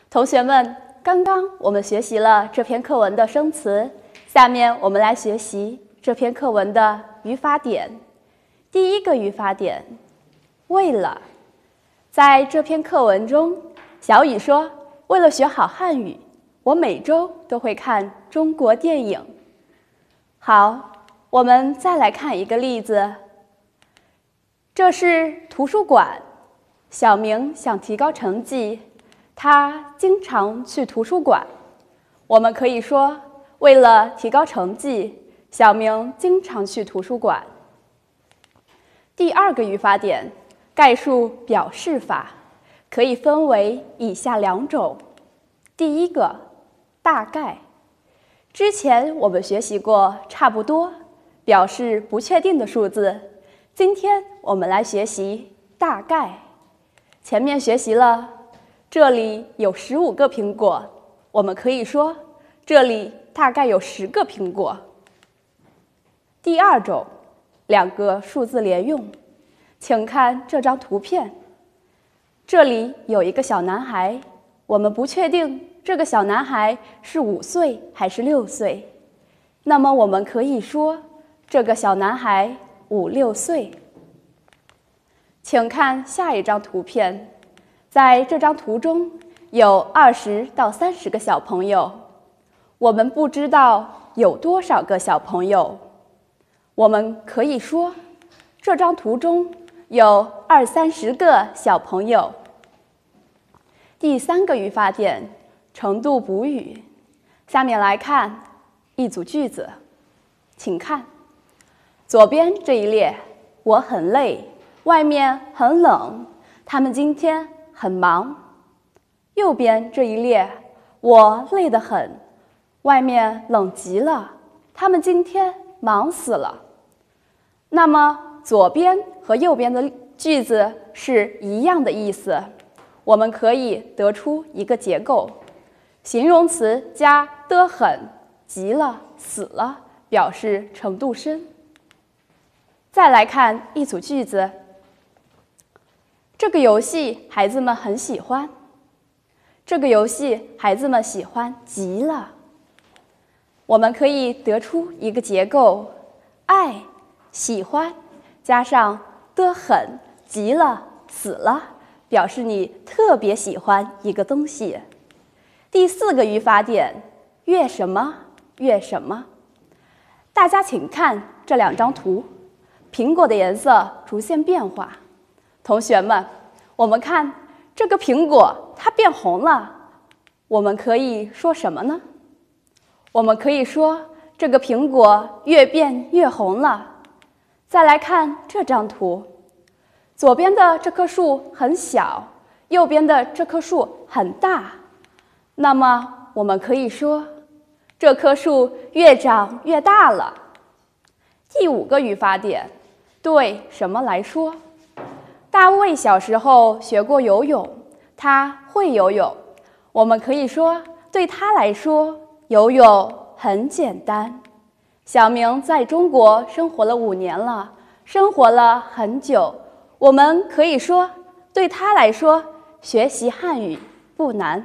同学们，刚刚我们学习了这篇课文的生词，下面我们来学习这篇课文的语法点。第一个语法点，为了。在这篇课文中，小雨说，为了学好汉语，我每周都会看中国电影。好，我们再来看一个例子。这是图书馆，小明想提高成绩，他经常去图书馆。我们可以说，为了提高成绩，小明经常去图书馆。第二个语法点，概述表示法，可以分为以下两种。第一个，大概。之前我们学习过差不多，表示不确定的数字。今天我们来学习大概。前面学习了，这里有15个苹果，我们可以说这里大概有10个苹果。第二种，两个数字连用，请看这张图片，这里有一个小男孩，我们不确定这个小男孩是5岁还是6岁，那么我们可以说这个小男孩5、6岁。请看下一张图片，在这张图中有20到30个小朋友，我们不知道有多少个小朋友，我们可以说这张图中有20、30个小朋友。第三个语法点，程度补语。下面来看一组句子，请看左边这一列，我很累，外面很冷，他们今天很忙。右边这一列，我累得很，外面冷极了，他们今天忙死了。那么左边和右边的句子是一样的意思，我们可以得出一个结构，形容词加得很、极了、死了，表示程度深。再来看一组句子，这个游戏孩子们很喜欢，这个游戏孩子们喜欢极了。我们可以得出一个结构，爱、喜欢加上得很、极了、死了，表示你特别喜欢一个东西。第四个语法点，越什么越什么。大家请看这两张图，苹果的颜色逐渐变化。同学们，我们看这个苹果它变红了，我们可以说什么呢？我们可以说这个苹果越变越红了。再来看这张图，左边的这棵树很小，右边的这棵树很大，那么我们可以说这棵树越长越大了。第五个语法点，对什么来说。大卫小时候学过游泳，他会游泳，我们可以说对他来说游泳很简单。小明在中国生活了5年了，生活了很久，我们可以说对他来说学习汉语不难。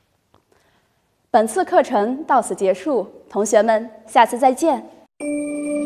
本次课程到此结束，同学们，下次再见。